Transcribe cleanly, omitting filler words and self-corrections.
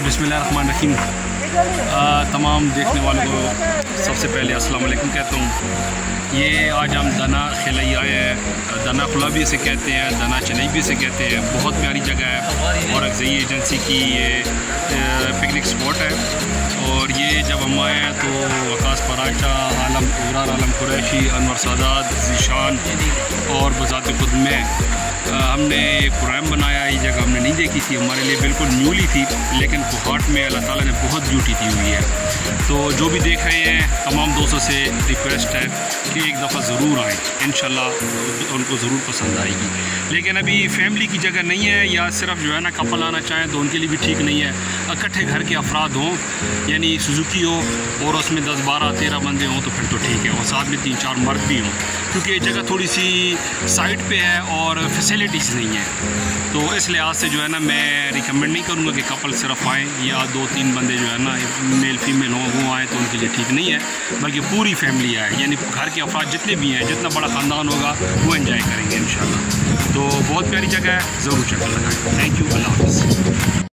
बिस्मिल्लाहिर्रहमानिर्रहीम। तमाम देखने वालों को सबसे पहले अस्सलाम वालेकुम कहता हूँ। ये आज हम दना खिलाई आए हैं। दना खुला भी इसे कहते हैं, दना चनई भी इसे कहते हैं। बहुत प्यारी जगह है और अगज़ई एजेंसी की ये पिकनिक स्पॉट है। और ये जब हम आए हैं तो वकास पराचा, आलम इबरार, आलम कुरैशी, अनवर सादात, ज़ीशान और बज़ात खुद में हमने एक प्रोग्राम बनाया। ये जगह हमने नहीं देखी थी, हमारे लिए बिल्कुल न्यूली थी, लेकिन कोहाट में अल्लाह ताला ने बहुत ब्यूटी दी हुई है। तो जो भी देख रहे हैं तमाम दोस्तों से रिक्वेस्ट है कि एक दफ़ा ज़रूर आएँ, इंशाल्लाह उनको ज़रूर पसंद आएगी। लेकिन अभी फैमिली की जगह नहीं है, या सिर्फ जो है ना कपल आना चाहें तो उनके लिए भी ठीक नहीं है। इकट्ठे घर के अफराद हों, यानी सुजुकी हो और उसमें 10, 12, 13 बंदे हों तो फिर तो ठीक है, और साथ में 3, 4 मर्द भी हों, क्योंकि ये जगह थोड़ी सी साइड पे है और फैसिलिटीज़ नहीं है। तो इस लिहाज से जो है ना मैं रिकमेंड नहीं करूँगा कि कपल सिर्फ आएँ या 2-3 बंदे जो है ना मेल फीमेल हों वो आएँ, तो उनके लिए ठीक नहीं है। बल्कि पूरी फैमिली आए, यानी घर के अफराद जितने भी हैं, जितना बड़ा ख़ानदान होगा वो एंजॉय करेंगे इंशाल्लाह। तो बहुत प्यारी जगह है, ज़रूर चक्कर लगाएँ। थैंक यू, अल्लाह हाफ़िज़।